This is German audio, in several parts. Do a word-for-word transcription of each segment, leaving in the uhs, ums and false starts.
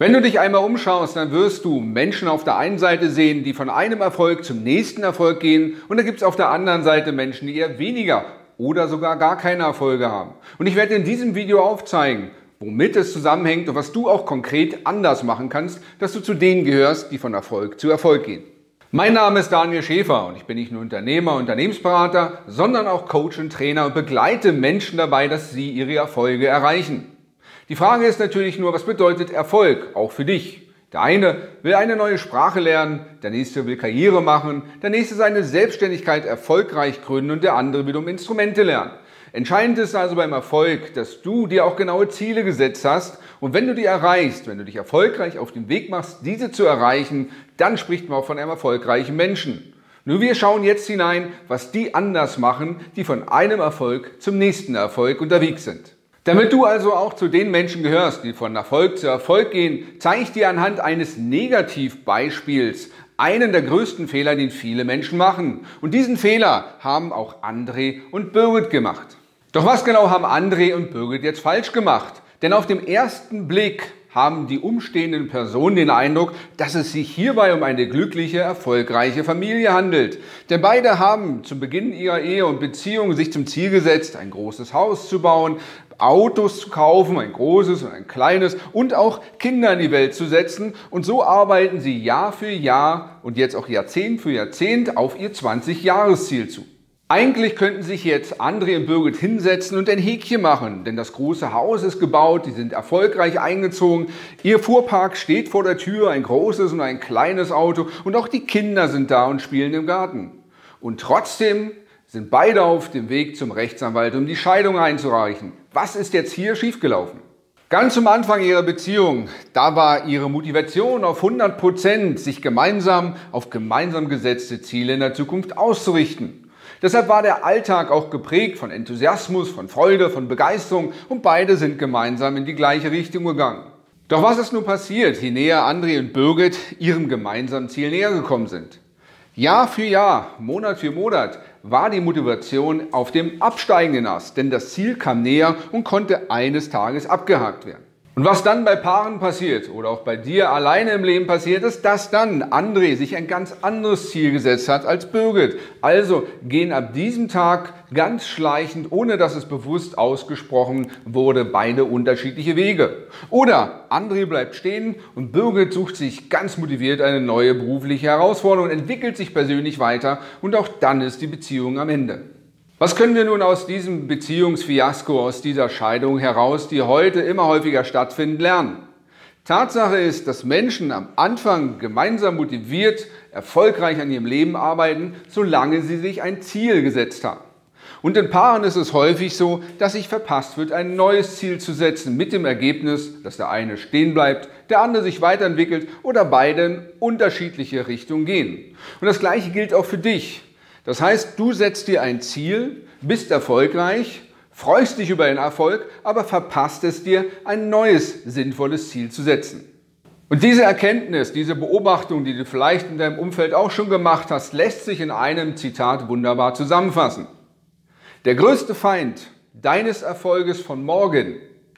Wenn du dich einmal umschaust, dann wirst du Menschen auf der einen Seite sehen, die von einem Erfolg zum nächsten Erfolg gehen, und da gibt es auf der anderen Seite Menschen, die eher weniger oder sogar gar keine Erfolge haben. Und ich werde in diesem Video aufzeigen, womit es zusammenhängt und was du auch konkret anders machen kannst, dass du zu denen gehörst, die von Erfolg zu Erfolg gehen. Mein Name ist Daniel Schäfer und ich bin nicht nur Unternehmer, Unternehmensberater, sondern auch Coach und Trainer und begleite Menschen dabei, dass sie ihre Erfolge erreichen. Die Frage ist natürlich nur, was bedeutet Erfolg, auch für dich? Der eine will eine neue Sprache lernen, der nächste will Karriere machen, der nächste seine Selbstständigkeit erfolgreich gründen und der andere will um Instrumente lernen. Entscheidend ist also beim Erfolg, dass du dir auch genaue Ziele gesetzt hast, und wenn du die erreichst, wenn du dich erfolgreich auf den Weg machst, diese zu erreichen, dann spricht man auch von einem erfolgreichen Menschen. Nur wir schauen jetzt hinein, was die anders machen, die von einem Erfolg zum nächsten Erfolg unterwegs sind. Damit du also auch zu den Menschen gehörst, die von Erfolg zu Erfolg gehen, zeige ich dir anhand eines Negativbeispiels einen der größten Fehler, den viele Menschen machen. Und diesen Fehler haben auch André und Birgit gemacht. Doch was genau haben André und Birgit jetzt falsch gemacht? Denn auf den ersten Blick haben die umstehenden Personen den Eindruck, dass es sich hierbei um eine glückliche, erfolgreiche Familie handelt. Denn beide haben zu Beginn ihrer Ehe und Beziehung sich zum Ziel gesetzt, ein großes Haus zu bauen, Autos zu kaufen, ein großes und ein kleines, und auch Kinder in die Welt zu setzen. Und so arbeiten sie Jahr für Jahr und jetzt auch Jahrzehnt für Jahrzehnt auf ihr zwanzig-Jahres-Ziel zu. Eigentlich könnten sich jetzt André und Birgit hinsetzen und ein Häkchen machen, denn das große Haus ist gebaut, die sind erfolgreich eingezogen, ihr Fuhrpark steht vor der Tür, ein großes und ein kleines Auto, und auch die Kinder sind da und spielen im Garten. Und trotzdem sind beide auf dem Weg zum Rechtsanwalt, um die Scheidung einzureichen. Was ist jetzt hier schiefgelaufen? Ganz am Anfang ihrer Beziehung, da war ihre Motivation auf hundert Prozent, sich gemeinsam auf gemeinsam gesetzte Ziele in der Zukunft auszurichten. Deshalb war der Alltag auch geprägt von Enthusiasmus, von Freude, von Begeisterung, und beide sind gemeinsam in die gleiche Richtung gegangen. Doch was ist nun passiert, je näher André und Birgit ihrem gemeinsamen Ziel näher gekommen sind? Jahr für Jahr, Monat für Monat war die Motivation auf dem absteigenden Ast, denn das Ziel kam näher und konnte eines Tages abgehakt werden. Und was dann bei Paaren passiert oder auch bei dir alleine im Leben passiert, ist, dass dann André sich ein ganz anderes Ziel gesetzt hat als Birgit. Also gehen ab diesem Tag ganz schleichend, ohne dass es bewusst ausgesprochen wurde, beide unterschiedliche Wege. Oder André bleibt stehen und Birgit sucht sich ganz motiviert eine neue berufliche Herausforderung und entwickelt sich persönlich weiter, und auch dann ist die Beziehung am Ende. Was können wir nun aus diesem Beziehungsfiasko, aus dieser Scheidung heraus, die heute immer häufiger stattfindet, lernen? Tatsache ist, dass Menschen am Anfang gemeinsam motiviert, erfolgreich an ihrem Leben arbeiten, solange sie sich ein Ziel gesetzt haben. Und in Paaren ist es häufig so, dass sich verpasst wird, ein neues Ziel zu setzen, mit dem Ergebnis, dass der eine stehen bleibt, der andere sich weiterentwickelt oder beide in unterschiedliche Richtungen gehen. Und das Gleiche gilt auch für dich. Das heißt, du setzt dir ein Ziel, bist erfolgreich, freust dich über den Erfolg, aber verpasst es dir, ein neues, sinnvolles Ziel zu setzen. Und diese Erkenntnis, diese Beobachtung, die du vielleicht in deinem Umfeld auch schon gemacht hast, lässt sich in einem Zitat wunderbar zusammenfassen. Der größte Feind deines Erfolges von morgen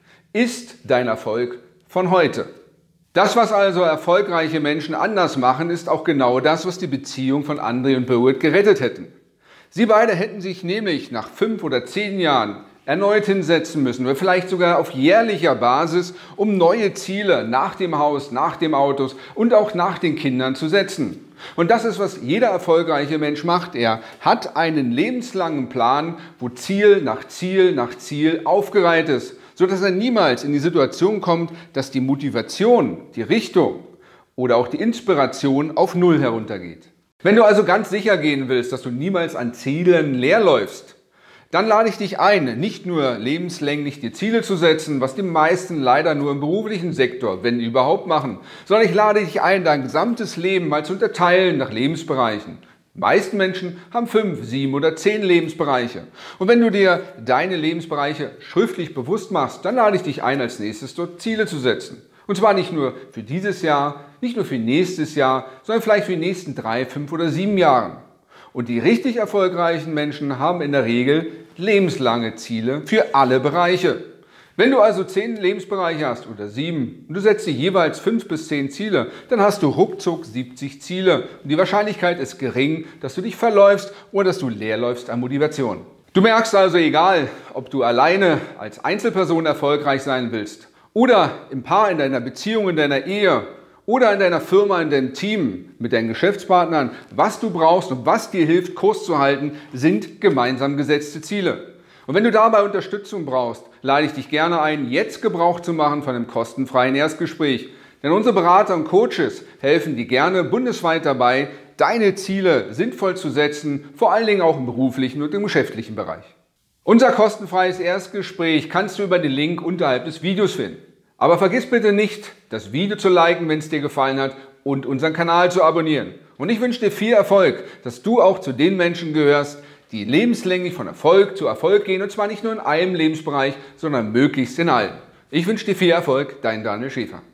ist dein Erfolg von heute. Das, was also erfolgreiche Menschen anders machen, ist auch genau das, was die Beziehung von André und Birgit gerettet hätten. Sie beide hätten sich nämlich nach fünf oder zehn Jahren erneut hinsetzen müssen, oder vielleicht sogar auf jährlicher Basis, um neue Ziele nach dem Haus, nach dem Autos und auch nach den Kindern zu setzen. Und das ist, was jeder erfolgreiche Mensch macht. Er hat einen lebenslangen Plan, wo Ziel nach Ziel nach Ziel aufgereiht ist, sodass er niemals in die Situation kommt, dass die Motivation, die Richtung oder auch die Inspiration auf Null heruntergeht. Wenn du also ganz sicher gehen willst, dass du niemals an Zielen leerläufst, dann lade ich dich ein, nicht nur lebenslänglich dir Ziele zu setzen, was die meisten leider nur im beruflichen Sektor, wenn überhaupt, machen, sondern ich lade dich ein, dein gesamtes Leben mal zu unterteilen nach Lebensbereichen. Die meisten Menschen haben fünf, sieben oder zehn Lebensbereiche. Und wenn du dir deine Lebensbereiche schriftlich bewusst machst, dann lade ich dich ein, als nächstes dort Ziele zu setzen. Und zwar nicht nur für dieses Jahr, nicht nur für nächstes Jahr, sondern vielleicht für die nächsten drei, fünf oder sieben Jahre. Und die richtig erfolgreichen Menschen haben in der Regel lebenslange Ziele für alle Bereiche. Wenn du also zehn Lebensbereiche hast oder sieben und du setzt dir jeweils fünf bis zehn Ziele, dann hast du ruckzuck siebzig Ziele und die Wahrscheinlichkeit ist gering, dass du dich verläufst oder dass du leer läufst an Motivation. Du merkst also, egal, ob du alleine als Einzelperson erfolgreich sein willst oder im Paar, in deiner Beziehung, in deiner Ehe oder in deiner Firma, in deinem Team, mit deinen Geschäftspartnern, was du brauchst und was dir hilft, Kurs zu halten, sind gemeinsam gesetzte Ziele. Und wenn du dabei Unterstützung brauchst, lade ich dich gerne ein, jetzt Gebrauch zu machen von einem kostenfreien Erstgespräch. Denn unsere Berater und Coaches helfen dir gerne bundesweit dabei, deine Ziele sinnvoll zu setzen, vor allen Dingen auch im beruflichen und im geschäftlichen Bereich. Unser kostenfreies Erstgespräch kannst du über den Link unterhalb des Videos finden. Aber vergiss bitte nicht, das Video zu liken, wenn es dir gefallen hat und unseren Kanal zu abonnieren. Und ich wünsche dir viel Erfolg, dass du auch zu den Menschen gehörst, die lebenslänglich von Erfolg zu Erfolg gehen, und zwar nicht nur in einem Lebensbereich, sondern möglichst in allen. Ich wünsche dir viel Erfolg, dein Daniel Schäfer.